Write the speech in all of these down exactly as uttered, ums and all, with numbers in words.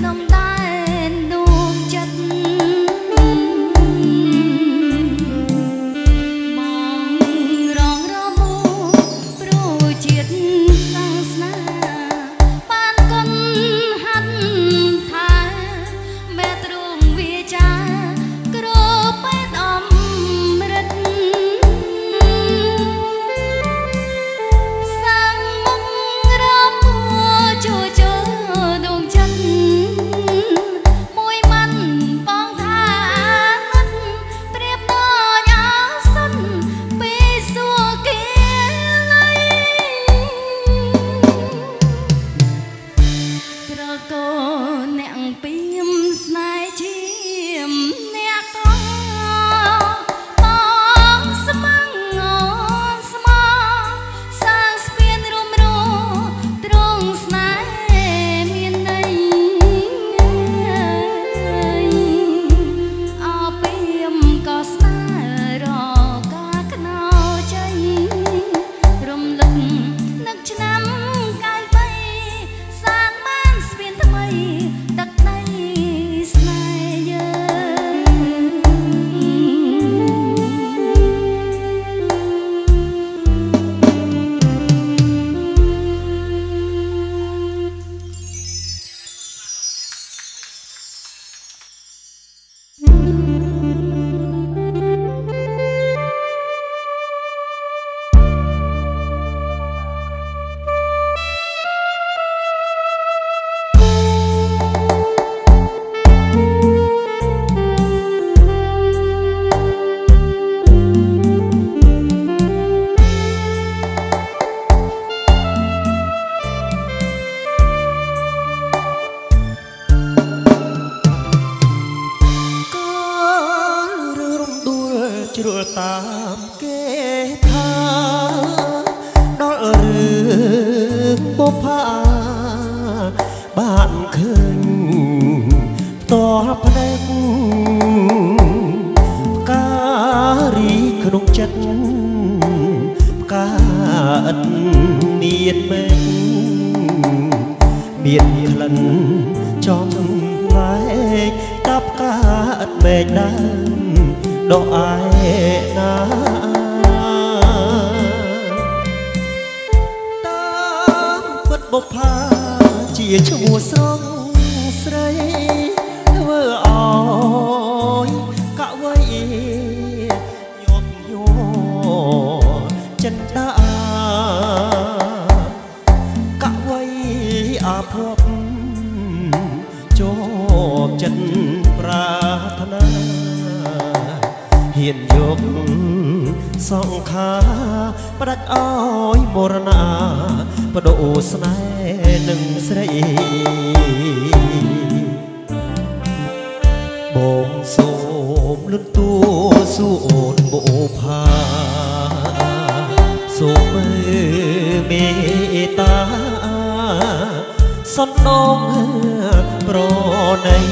តាមគេថាដល់រឿងបុប្ផាបានឃើញផ្ទាល់ភ្នែកផ្ការីក្នុងចិត្តផ្កាឥតមានមេឃមានក្លិនចំឡែកតាប់ផ្កាឥតមេឃដើមដកឯណាតាមពិតបុប្ផាជាឈ្មោះស្រងស្រីធ្វើឲ្យកវៃញាប់ញ័រចិនតាកវៃអាភពជាប់ចិត្តប្រាថ្នាហ៊ានយកសង្ខាផ្ដាច់ឲ្យមរណាបដូរស្នេហ៍នឹងស្រីបងសូមលន់ទួសួនបុប្ផាសូមមើលមេត្តាសន្តងប្រណី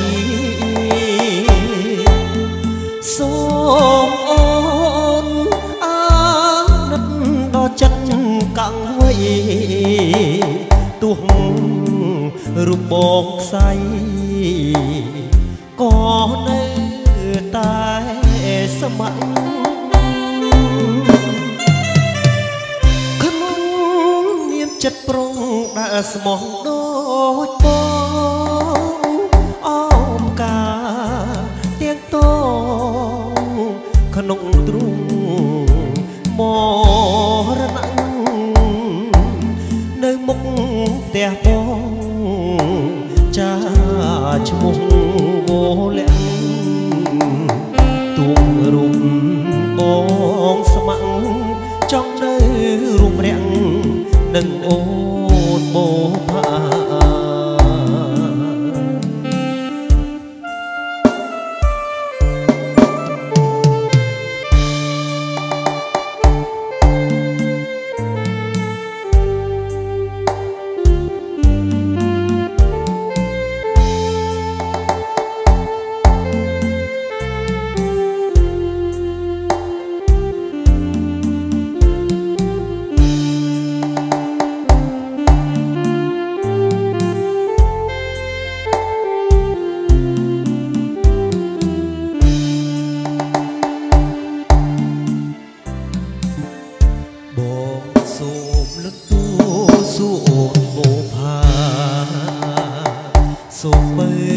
សូមអូនអាណិតដល់ចិត្តកាំងវៃទោះរូបបងខ្សែក៏នៅតែស្ម័គ្រក្នុងមានចិត្តប្រុងដែលស្មោះដូចបងអមកាទៀងតក្នុងទ្រូងមរណៈនៅមុខផ្ទះបងចាឈ្មោះវលាក់ទួងរូបបងស្ម័គ្រចង់នៅរូបរាំងនឹងអូនបុប្ផា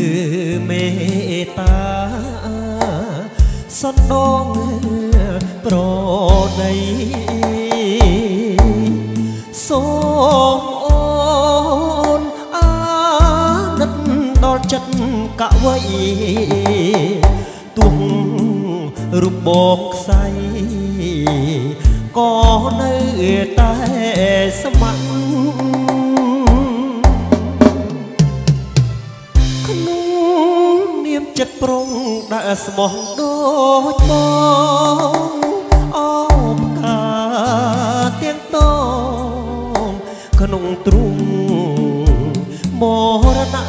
เมตตาสนองโปรดในសូមអូនអាណិតដល់ចិត្តកវីទួងរូបបងខ្សែក៏នៅតែស្ម័គ្រក្នុងនាមចិត្តប្រុងដែលស្មោះដូចបងអោបកាទាំងតងក្នុងទ្រូងមរណៈ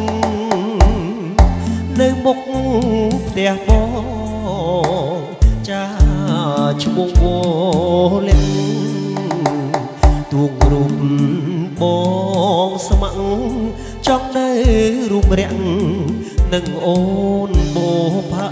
នៅមុខផ្ទះបងចាឈ្មោះវលិនទួងរូបបងស្ម័គ្រចង់នៅរូបរាំងនឹងអូនបូផា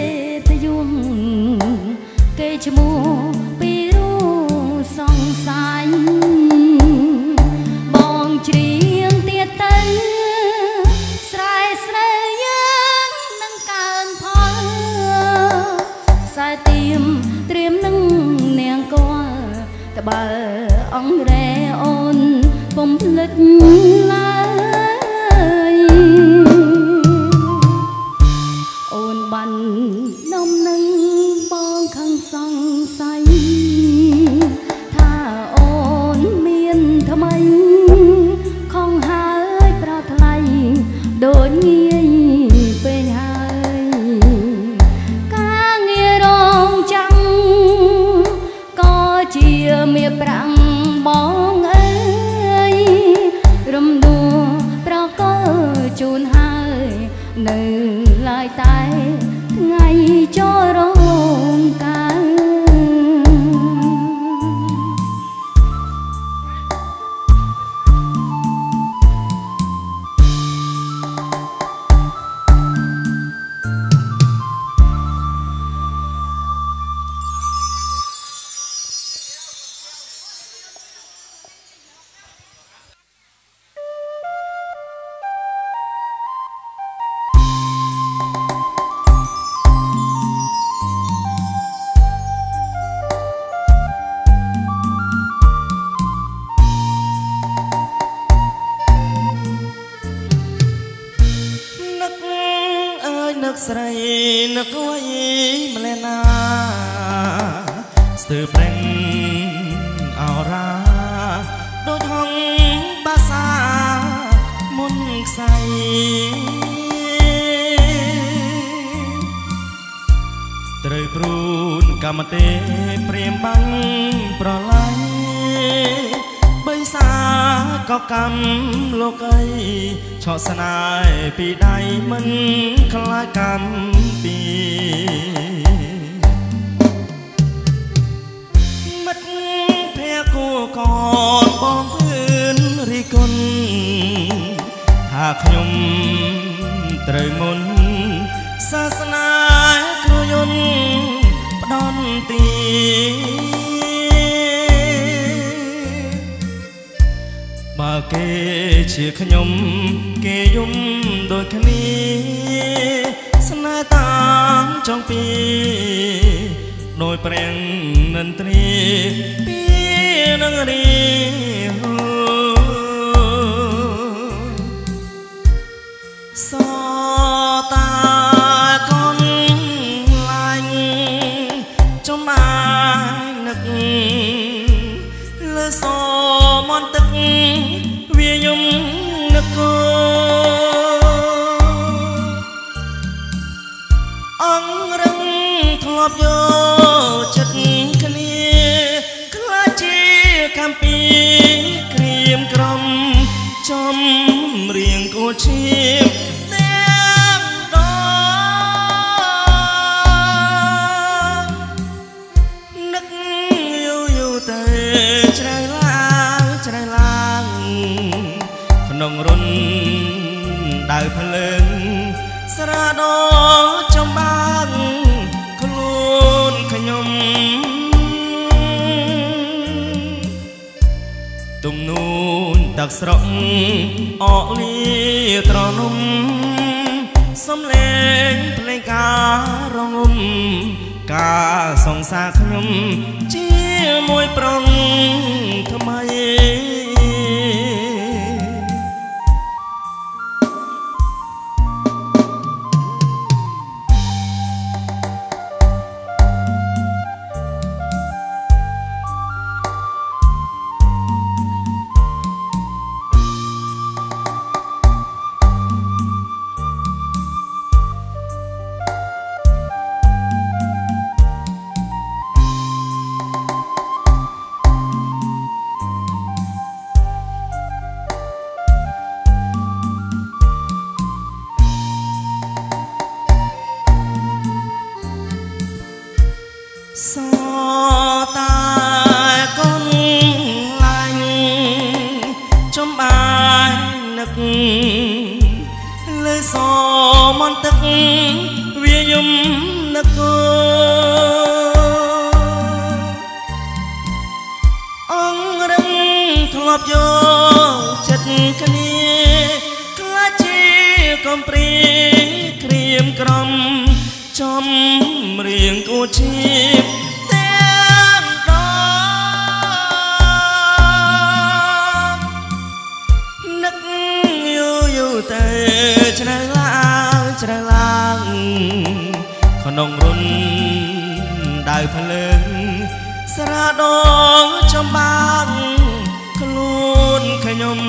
ឈ្មោះពីរូសង្សារញ់បងច្រៀងទៀតទៅស្រែស្រូវយើងនឹងកើនផលខ្សែទៀមត្រៀមនឹងនាងគាល់ត្បើអង្រែអូនពុំភ្លេចឡើយអូនបាននំនឹងបងខឹងសង្ស័យថាអូនមានថ្មីខំហើយប្រថ្លៃដូចងាយពេញហើយការងាររងចាំក៏ជាមាសប្រាំងបងអើយរំដួលប្រកលជូនហើយនៅឡើយតែថ្ងៃចូលរោងការស្រីនឹកអើយម្លេះណាស្ទើរព្រេងអរ៉ាដូចហងបាសាមុនខ្សែត្រូវព្រូនកម្មទេព្រាមបាញ់ប្រឡ័យបីសាក៏កម្មលោកអីឆក់ស្នេហ៍ពីដៃមិនខ្លាចកម្មពីមិត្តភក្តិគូកូនបងពឿនរីគុណថាខ្ញុំត្រូវមុនសាសនាគ្រូយន្តផ្ដន់ទីបើគេជាខ្ញុំគេយំដូចគ្នាស្នេហ៍តាមចង់ពីដោយព្រៀងនិន្ទ្រីពីនឹងរីសតាកូនឡាញ់ចំបាយនឹកលើសមន្តទឹកវាយំនឹកគោអង្រឹងធ្លាប់យកចិត្តគ្នាខ្លាចជាកម្មពីក្រៀមក្រំចំរៀងគួរឈៀបទាំងដងនឹកយូរយូរទៅជ្រៅឡើងជ្រៅឡើងក្នុងរុនដៅភ្លើងស្រាដោចំបាំងខ្លួនខ្ញុំទំនូនទឹកស្រក់អកលាត្រនំសំលេងភ្លេងការរងំការសង្សារខ្ញុំជាមួយប្រុងថ្មីសតាកូនឡាញ់ចំបាយនឹកលើសមន្តទឹកវាយំនឹកគោអង្រឹធ្លាប់យកចិត្តគ្នាខ្លាចជាកំព្រីក្រៀមក្រំចំរៀងគួឈៀបទាំងដងនឹកយូរយូរតែច្នៃឡើងច្នៃឡើងក្នុងរុនដៅភ្លើងស្រាដងចំបាំងខ្លួនខ្ញុំ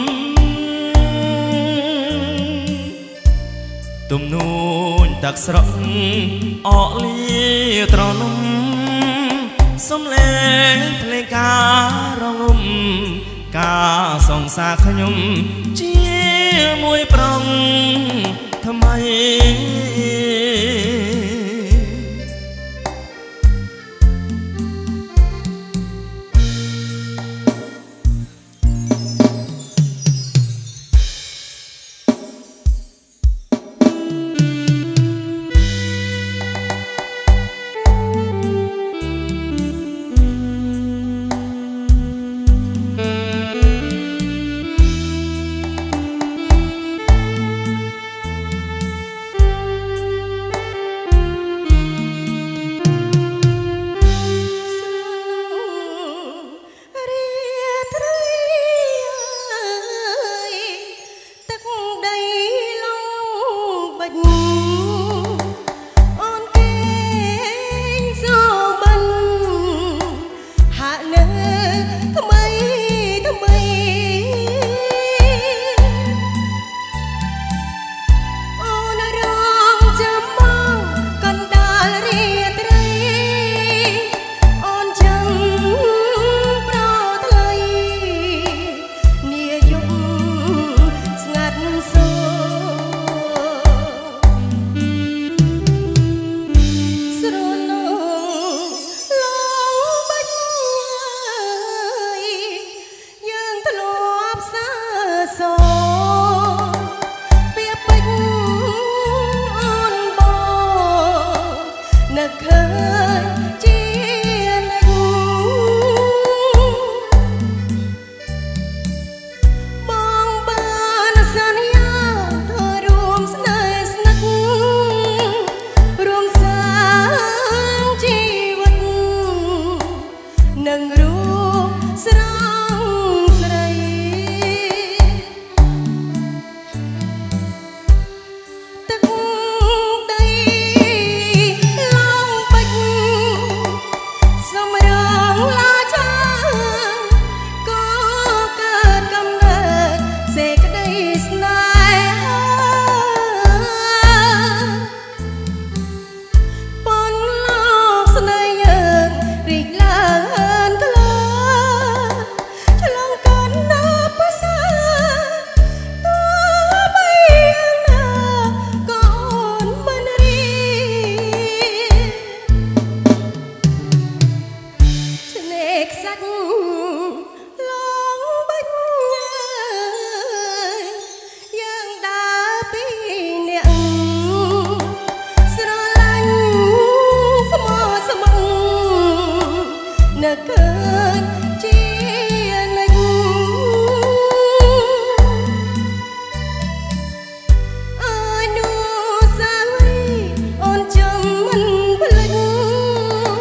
ទំនួញតាក់ស្រក់អកលាត្រនំសំលេងភ្លេងការរងំការសងសាខ្ញុំជាមួយប្រងថ្មី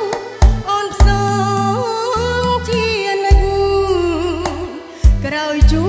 ក្រោយជួ